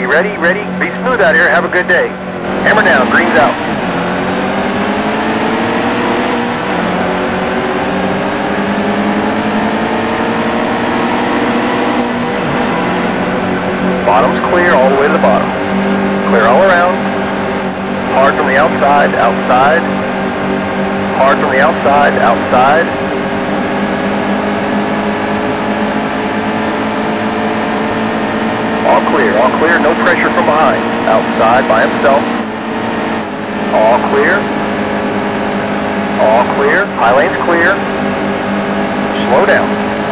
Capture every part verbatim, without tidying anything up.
ready, ready. Be smooth out here. Have a good day. Hammer down. Green's out. Bottom's clear all the way to the bottom. Clear all around. Hard from the outside, outside. Hard from the outside, outside. All clear, all clear, no pressure from behind. Outside by himself. All clear. All clear. High lane's clear. Slow down.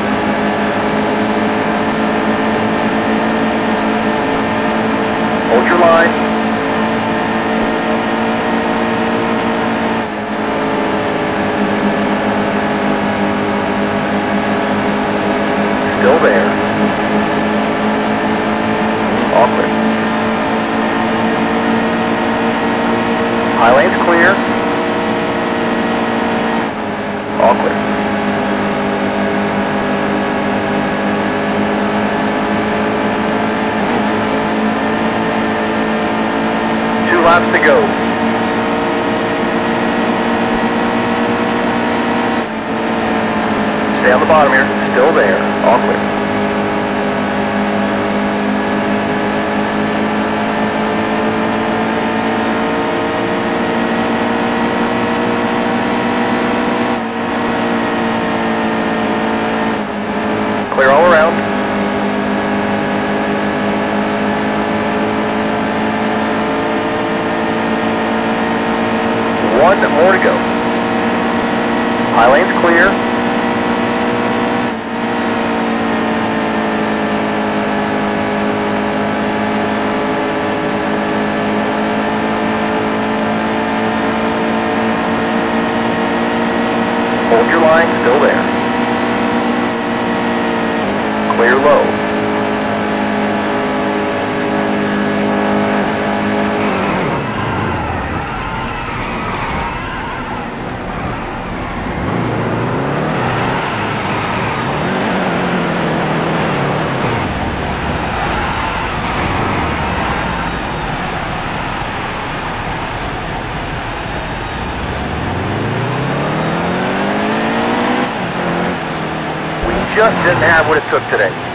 Hold your line. Still there. All clear. High lane's clear. All clear. Two laps to go. Stay on the bottom here. Still there. All clear. Clear all around. One more to go. High lane's clear. Hold your line, still there. Clear low. Just didn't have what it took today.